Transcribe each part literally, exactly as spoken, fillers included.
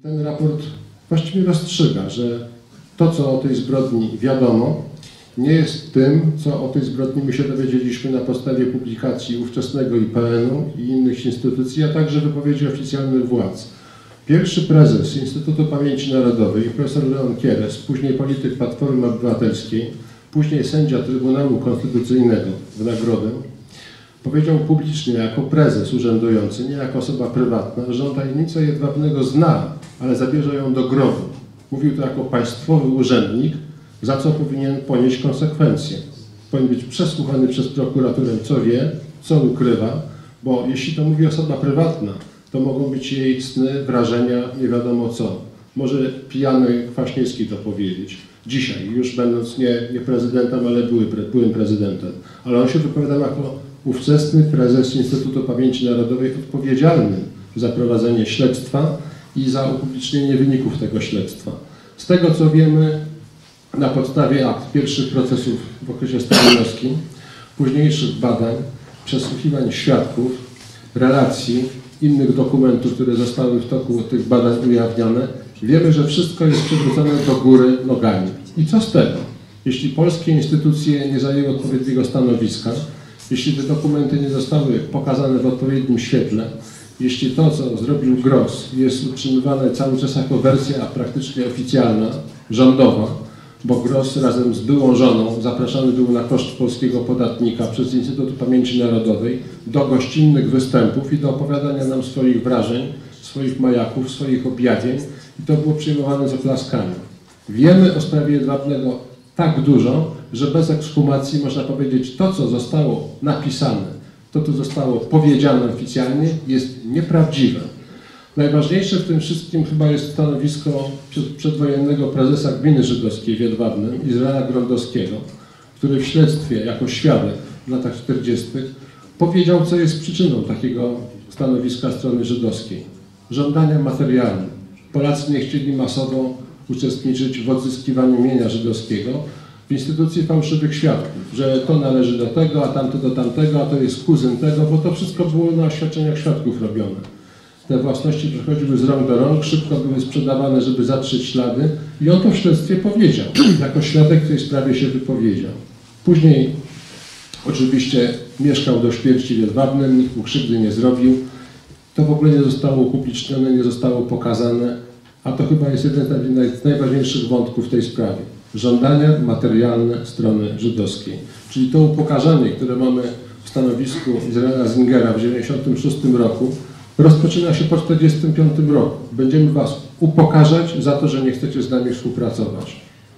Ten raport właściwie rozstrzyga, że to, co o tej zbrodni wiadomo, nie jest tym, co o tej zbrodni my się dowiedzieliśmy na podstawie publikacji ówczesnego I P N u i innych instytucji, a także wypowiedzi oficjalnych władz. Pierwszy prezes Instytutu Pamięci Narodowej, profesor Leon Kieres, później polityk Platformy Obywatelskiej, później sędzia Trybunału Konstytucyjnego w nagrodę, powiedział publicznie jako prezes urzędujący, nie jako osoba prywatna, że on tajemnicę Jedwabnego zna, ale zabierze ją do grobu. Mówił to jako państwowy urzędnik, za co powinien ponieść konsekwencje. Powinien być przesłuchany przez prokuraturę, co wie, co ukrywa, bo jeśli to mówi osoba prywatna, to mogą być jej sny, wrażenia, nie wiadomo co. Może pijany Kwaśniewski to powiedzieć. Dzisiaj, już będąc nie, nie prezydentem, ale były, byłym prezydentem. Ale on się wypowiadał jako ówczesny prezes Instytutu Pamięci Narodowej odpowiedzialny za prowadzenie śledztwa i za upublicznienie wyników tego śledztwa. Z tego, co wiemy, na podstawie akt pierwszych procesów w okresie stalinowskim, późniejszych badań, przesłuchiwań świadków, relacji, innych dokumentów, które zostały w toku tych badań ujawnione, wiemy, że wszystko jest przywrócone do góry nogami. I co z tego? Jeśli polskie instytucje nie zajęły odpowiedniego stanowiska, jeśli te dokumenty nie zostały pokazane w odpowiednim świetle, jeśli to, co zrobił Gross, jest utrzymywane cały czas jako wersja praktycznie oficjalna, rządowa, bo Gross razem z byłą żoną zapraszany był na koszt polskiego podatnika przez Instytut Pamięci Narodowej do gościnnych występów i do opowiadania nam swoich wrażeń, swoich majaków, swoich objawień i to było przyjmowane z oklaskami. Wiemy o sprawie Jedwabnego tak dużo, że bez ekshumacji można powiedzieć, to, co zostało napisane, to, co zostało powiedziane oficjalnie, jest nieprawdziwe. Najważniejsze w tym wszystkim chyba jest stanowisko przedwojennego prezesa gminy żydowskiej w Jedwabnem, Izraela Grondowskiego, który w śledztwie jako świadek w latach czterdziestych powiedział, co jest przyczyną takiego stanowiska strony żydowskiej. Żądania materialne. Polacy nie chcieli masowo uczestniczyć w odzyskiwaniu mienia żydowskiego w instytucji fałszywych świadków, że to należy do tego, a tamto do tamtego, a to jest kuzyn tego, bo to wszystko było na oświadczeniach świadków robione. Te własności przechodziły z rąk do rąk, szybko były sprzedawane, żeby zatrzeć ślady i on to w śledztwie powiedział. Jako świadek w tej sprawie się wypowiedział. Później oczywiście mieszkał do śmierci w Jedwabnem, nikt mu krzywdy nie zrobił. To w ogóle nie zostało upublicznione, nie zostało pokazane, a to chyba jest jeden z najważniejszych wątków w tej sprawie. Żądania materialne strony żydowskiej. Czyli to upokarzenie, które mamy w stanowisku Izraela Zingera w tysiąc dziewięćset dziewięćdziesiątym szóstym roku, rozpoczyna się po tysiąc dziewięćset czterdziestym piątym roku. Będziemy was upokarzać za to, że nie chcecie z nami współpracować.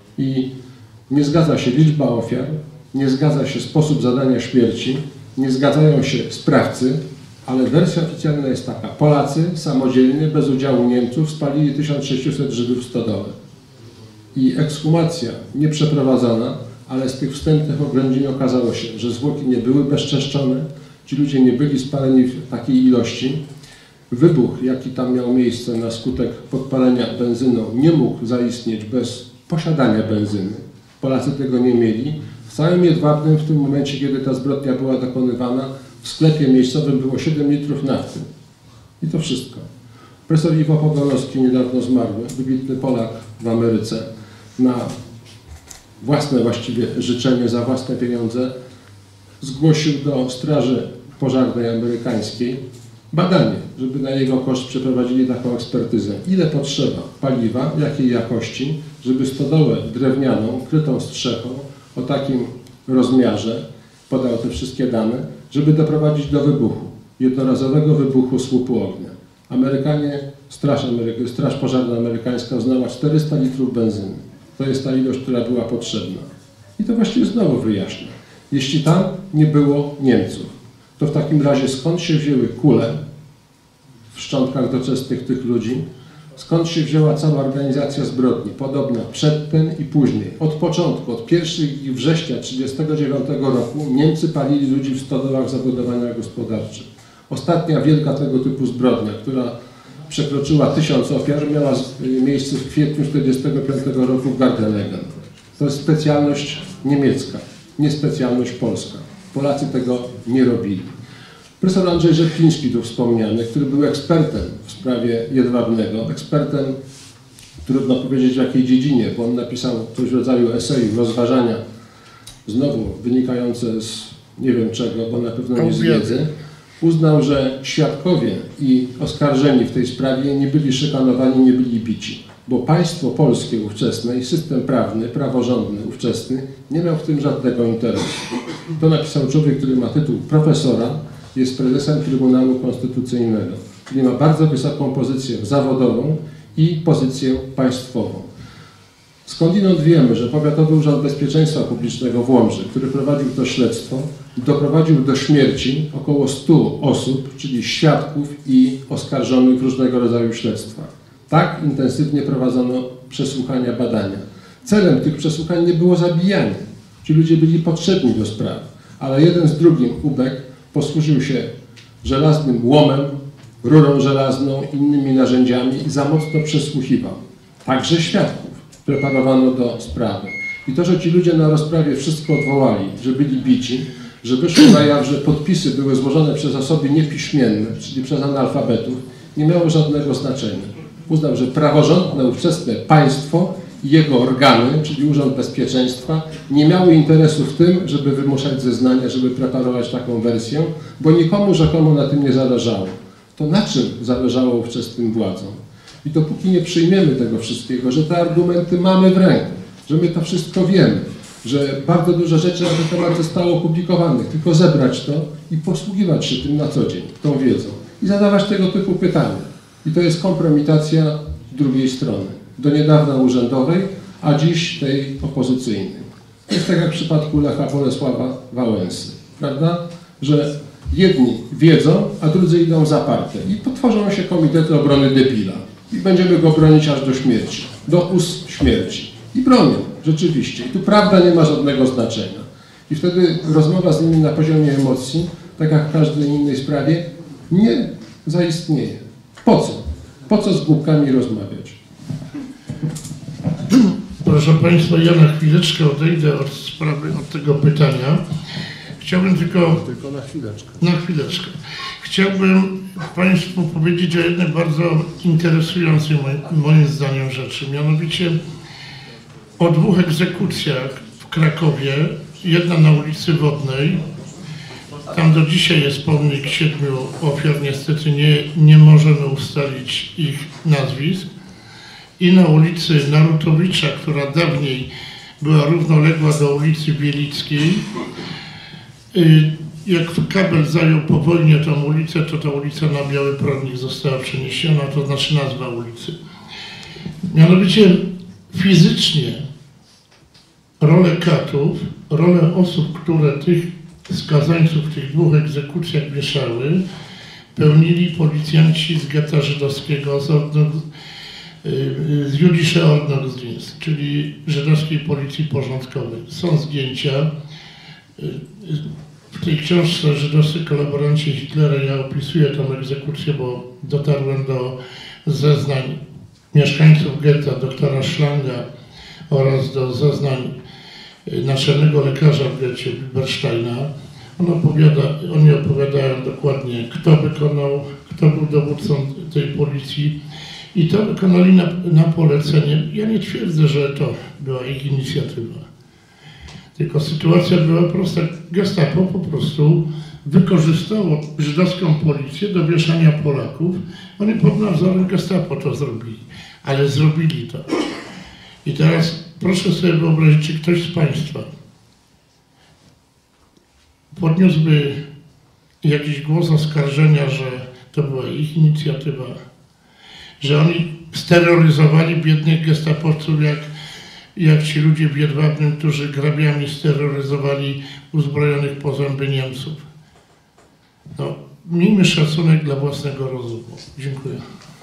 I nie zgadza się liczba ofiar, nie zgadza się sposób zadania śmierci, nie zgadzają się sprawcy, ale wersja oficjalna jest taka. Polacy samodzielnie, bez udziału Niemców, spalili tysiąc sześćset Żydów w stodole. I ekshumacja nie przeprowadzona, ale z tych wstępnych oględzin okazało się, że zwłoki nie były bezczeszczone, ci ludzie nie byli spaleni w takiej ilości. Wybuch, jaki tam miał miejsce na skutek podpalenia benzyną, nie mógł zaistnieć bez posiadania benzyny. Polacy tego nie mieli. W całym Jedwabnem w tym momencie, kiedy ta zbrodnia była dokonywana, w sklepie miejscowym było siedem litrów nafty. I to wszystko. Profesor Iwo Pogorowski, niedawno zmarły, wybitny Polak w Ameryce, na własne właściwie życzenie, za własne pieniądze, zgłosił do Straży Pożarnej amerykańskiej badanie, żeby na jego koszt przeprowadzili taką ekspertyzę. Ile potrzeba paliwa, jakiej jakości, żeby stodołę drewnianą, krytą strzechą, o takim rozmiarze, podał te wszystkie dane, żeby doprowadzić do wybuchu, jednorazowego wybuchu słupu ognia. Amerykanie, Straż, Ameryka, Straż Pożarna amerykańska uznała czterysta litrów benzyny. To jest ta ilość, która była potrzebna. I to właściwie znowu wyjaśnia. Jeśli tam nie było Niemców, to w takim razie skąd się wzięły kule w szczątkach doczesnych tych ludzi? Skąd się wzięła cała organizacja zbrodni, podobna przedtem i później? Od początku, od pierwszego września tysiąc dziewięćset trzydziestego dziewiątego roku Niemcy palili ludzi w stodołach zabudowania gospodarczych. Ostatnia wielka tego typu zbrodnia, która przekroczyła tysiąc ofiar, miała miejsce w kwietniu tysiąc dziewięćset czterdziestego piątego roku w Gardelegen. To jest specjalność niemiecka, nie specjalność polska. Polacy tego nie robili. Profesor Andrzej Rzepliński, tu wspomniany, który był ekspertem w sprawie Jedwabnego. Ekspertem, trudno powiedzieć w jakiej dziedzinie, bo on napisał coś w rodzaju eseju, rozważania, znowu wynikające z nie wiem czego, bo na pewno nie z wiedzy. Uznał, że świadkowie i oskarżeni w tej sprawie nie byli szykanowani, nie byli bici, bo państwo polskie ówczesne i system prawny, praworządny ówczesny nie miał w tym żadnego interesu. To napisał człowiek, który ma tytuł profesora, jest prezesem Trybunału Konstytucyjnego, czyli ma bardzo wysoką pozycję zawodową i pozycję państwową. Skądinąd wiemy, że Powiatowy Urząd Bezpieczeństwa Publicznego w Łomży, który prowadził to śledztwo, doprowadził do śmierci około stu osób, czyli świadków i oskarżonych w różnego rodzaju śledztwach. Tak intensywnie prowadzono przesłuchania, badania. Celem tych przesłuchań nie było zabijanie. Ci ludzie byli potrzebni do sprawy, ale jeden z drugim ubek posłużył się żelaznym łomem, rurą żelazną, innymi narzędziami i za mocno przesłuchiwał. Także świadków preparowano do sprawy. I to, że ci ludzie na rozprawie wszystko odwołali, że byli bici, że wyszło na jaw, że podpisy były złożone przez osoby niepiśmienne, czyli przez analfabetów, nie miało żadnego znaczenia. Uznał, że praworządne ówczesne państwo i jego organy, czyli Urząd Bezpieczeństwa, nie miały interesu w tym, żeby wymuszać zeznania, żeby preparować taką wersję, bo nikomu rzekomo na tym nie zależało. To na czym zależało ówczesnym władzom? I dopóki nie przyjmiemy tego wszystkiego, że te argumenty mamy w ręku, że my to wszystko wiemy, że bardzo dużo rzeczy na ten temat zostało opublikowanych, tylko zebrać to i posługiwać się tym na co dzień, tą wiedzą i zadawać tego typu pytania. I to jest kompromitacja drugiej strony, do niedawna urzędowej, a dziś tej opozycyjnej. To jest tak jak w przypadku Lecha Bolesława Wałęsy, prawda? Że jedni wiedzą, a drudzy idą zaparte i potworzą się komitety obrony debila i będziemy go bronić aż do śmierci, do ust śmierci. I bronią, rzeczywiście. I tu prawda nie ma żadnego znaczenia. I wtedy rozmowa z nimi na poziomie emocji, tak jak w każdej innej sprawie, nie zaistnieje. Po co? Po co z głupkami rozmawiać? Proszę Państwa, ja na chwileczkę odejdę od sprawy, od tego pytania. Chciałbym tylko... Tylko na chwileczkę. Na chwileczkę. Chciałbym Państwu powiedzieć o jednej bardzo interesującej moim, moim zdaniem rzeczy. Mianowicie o dwóch egzekucjach w Krakowie. Jedna na ulicy Wodnej. Tam do dzisiaj jest pomnik siedmiu ofiar. Niestety nie, nie możemy ustalić ich nazwisk. I na ulicy Narutowicza, która dawniej była równoległa do ulicy Bielickiej. Jak kabel zajął po wojnie tą ulicę, to ta ulica na Biały Prądnik została przeniesiona, to znaczy nazwa ulicy. Mianowicie fizycznie rolę katów, rolę osób, które tych skazańców w tych dwóch egzekucjach wieszały, pełnili policjanci z getta żydowskiego, z, z Jüdische Ordnungsdienst, czyli żydowskiej policji porządkowej. Są zdjęcia. W tej książce Żydowscy kolaboranci Hitlera ja opisuję tę egzekucję, bo dotarłem do zeznań mieszkańców getta, doktora Schlanga oraz do zeznań naczelnego lekarza w getcie Wilbersteina. On opowiada, oni opowiadają dokładnie, kto wykonał, kto był dowódcą tej policji i to wykonali na, na polecenie. Ja nie twierdzę, że to była ich inicjatywa. Tylko sytuacja była prosta. Gestapo po prostu wykorzystało żydowską policję do wieszania Polaków. Oni pod nadzorem Gestapo to zrobili, ale zrobili to. I teraz proszę sobie wyobrazić, czy ktoś z Państwa podniósłby jakiś głos oskarżenia, że to była ich inicjatywa, że oni steroryzowali biednych gestapowców jak jak ci ludzie w Jedwabnym, którzy grabiami steroryzowali uzbrojonych po zęby Niemców. No, miejmy szacunek dla własnego rozumu. Dziękuję.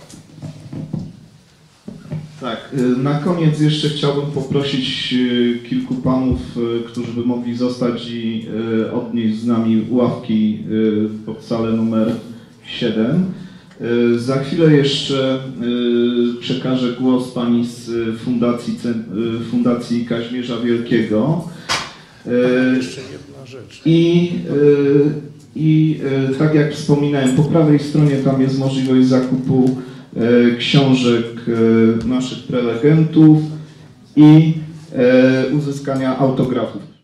Tak, na koniec jeszcze chciałbym poprosić kilku panów, którzy by mogli zostać i odnieść z nami ławki pod salę numer siedem. Za chwilę jeszcze przekażę głos pani z Fundacji, Fundacji Kazimierza Wielkiego. Jeszcze jedna rzecz. I i tak jak wspominałem, po prawej stronie tam jest możliwość zakupu książek naszych prelegentów i uzyskania autografów.